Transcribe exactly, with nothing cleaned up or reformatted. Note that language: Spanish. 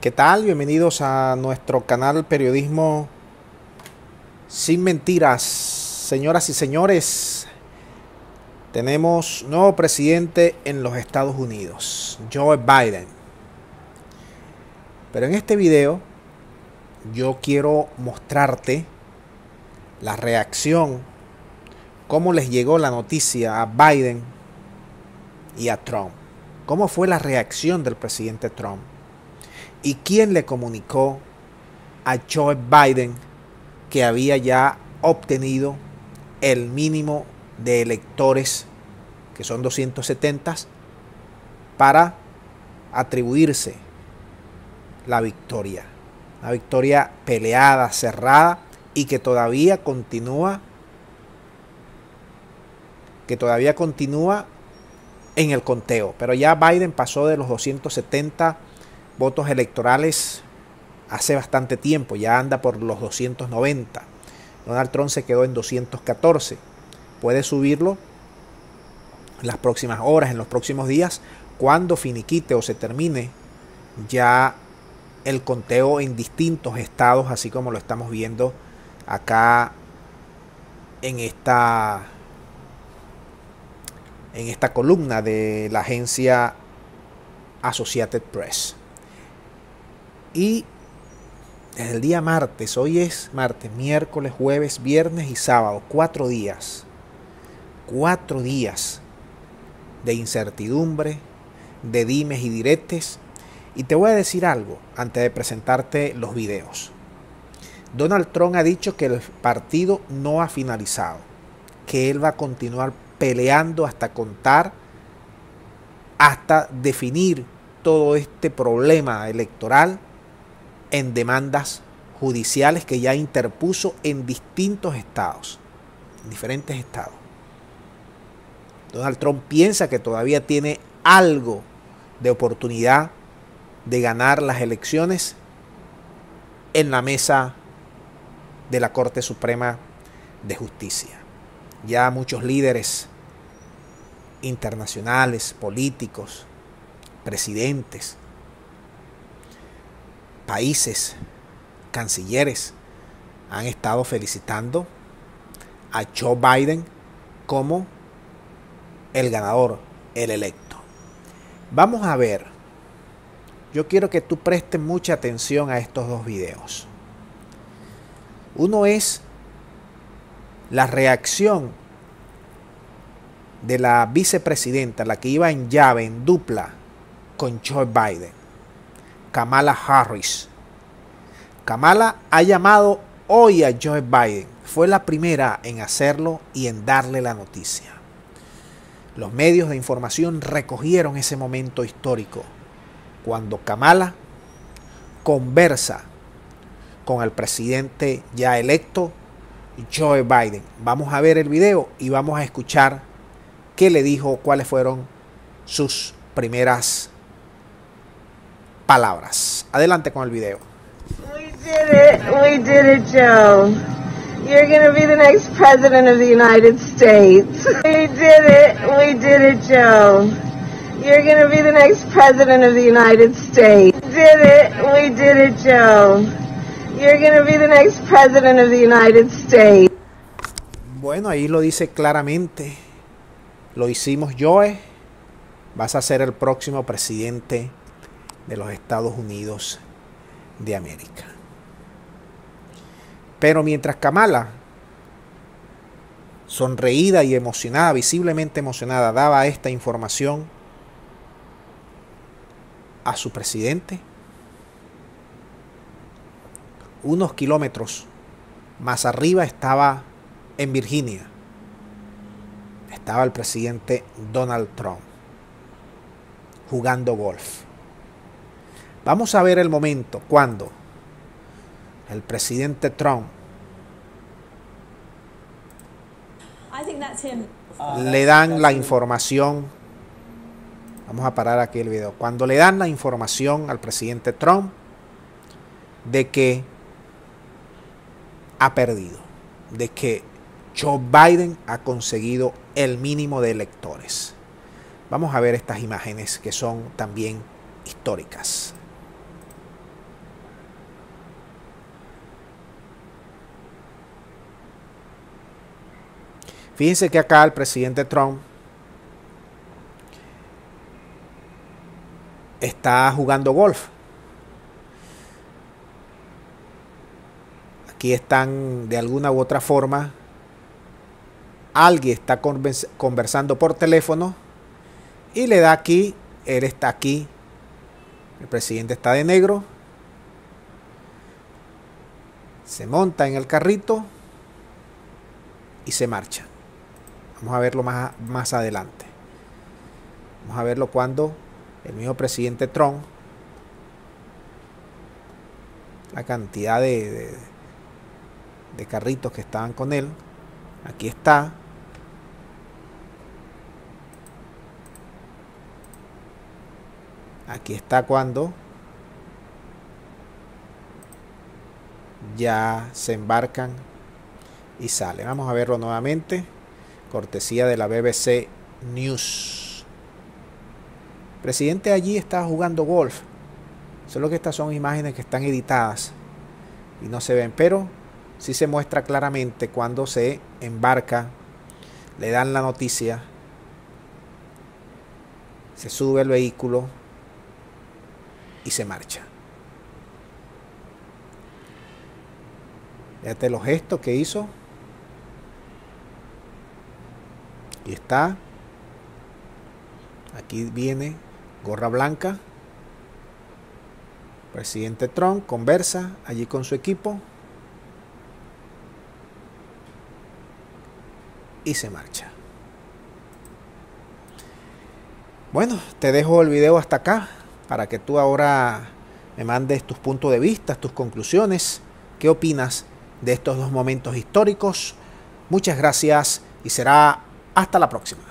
¿Qué tal? Bienvenidos a nuestro canal Periodismo Sin Mentiras. Señoras y señores, tenemos nuevo presidente en los Estados Unidos, Joe Biden. Pero en este video yo quiero mostrarte la reacción, cómo les llegó la noticia a Biden y a Trump. Cómo fue la reacción del presidente Trump. ¿Y quién le comunicó a Joe Biden que había ya obtenido el mínimo de electores, que son doscientos setenta, para atribuirse la victoria? Una victoria peleada, cerrada, y que todavía continúa, que todavía continúa en el conteo. Pero ya Biden pasó de los doscientos setenta votos electorales hace bastante tiempo, ya anda por los doscientos noventa. Donald Trump se quedó en doscientos catorce. Puede subirlo en las próximas horas, en los próximos días, cuando finiquite o se termine ya el conteo en distintos estados, así como lo estamos viendo acá en esta, en esta columna de la agencia Associated Press. Y desde el día martes, hoy es martes, miércoles, jueves, viernes y sábado, cuatro días, cuatro días de incertidumbre, de dimes y diretes. Y te voy a decir algo antes de presentarte los videos. Donald Trump ha dicho que el partido no ha finalizado, que él va a continuar peleando hasta contar, hasta definir todo este problema electoral en demandas judiciales que ya interpuso en distintos estados, en diferentes estados. Donald Trump piensa que todavía tiene algo de oportunidad de ganar las elecciones en la mesa de la Corte Suprema de Justicia. Ya muchos líderes internacionales, políticos, presidentes, países, cancilleres han estado felicitando a Joe Biden como el ganador, el electo. Vamos a ver. Yo quiero que tú prestes mucha atención a estos dos videos. Uno es la reacción de la vicepresidenta, la que iba en llave, en dupla con Joe Biden, Kamala Harris. Kamala ha llamado hoy a Joe Biden. Fue la primera en hacerlo y en darle la noticia. Los medios de información recogieron ese momento histórico cuando Kamala conversa con el presidente ya electo, Joe Biden. Vamos a ver el video y vamos a escuchar qué le dijo, cuáles fueron sus primeras palabras. Adelante con el video. We did it. We did it, Joe. You're going to be the next president of the United States. We did it. We did it, Joe. You're going to be the next president of the United States. We did it. We did it, Joe. You're going to be the next president of the United States. Bueno, ahí lo dice claramente. Lo hicimos, Joe. Vas a ser el próximo presidente de los Estados Unidos de América. Pero mientras Kamala, sonreída y emocionada, visiblemente emocionada, daba esta información a su presidente, unos kilómetros más arriba estaba en Virginia, estaba el presidente Donald Trump jugando golf. Vamos a ver el momento cuando el presidente Trump le dan la información. Vamos a parar aquí el video. Cuando le dan la información al presidente Trump de que ha perdido, de que Joe Biden ha conseguido el mínimo de electores. Vamos a ver estas imágenes que son también históricas. Fíjense que acá el presidente Trump está jugando golf. Aquí están de alguna u otra forma, alguien está conversando por teléfono y le da aquí, él está aquí, el presidente está de negro, se monta en el carrito y se marcha. Vamos a verlo más, más adelante. Vamos a verlo cuando el mismo presidente Trump, la cantidad de, de, de carritos que estaban con él, aquí está. Aquí está cuando ya se embarcan y sale. Vamos a verlo nuevamente. Cortesía de la B B C News. El presidente allí está jugando golf. Solo que estas son imágenes que están editadas y no se ven, pero sí se muestra claramente cuando se embarca, le dan la noticia, se sube el vehículo y se marcha. Fíjate los gestos que hizo. Aquí está. Aquí viene gorra blanca. Presidente Trump conversa allí con su equipo y se marcha. Bueno, te dejo el video hasta acá para que tú ahora me mandes tus puntos de vista, tus conclusiones. ¿Qué opinas de estos dos momentos históricos? Muchas gracias y será hasta la próxima.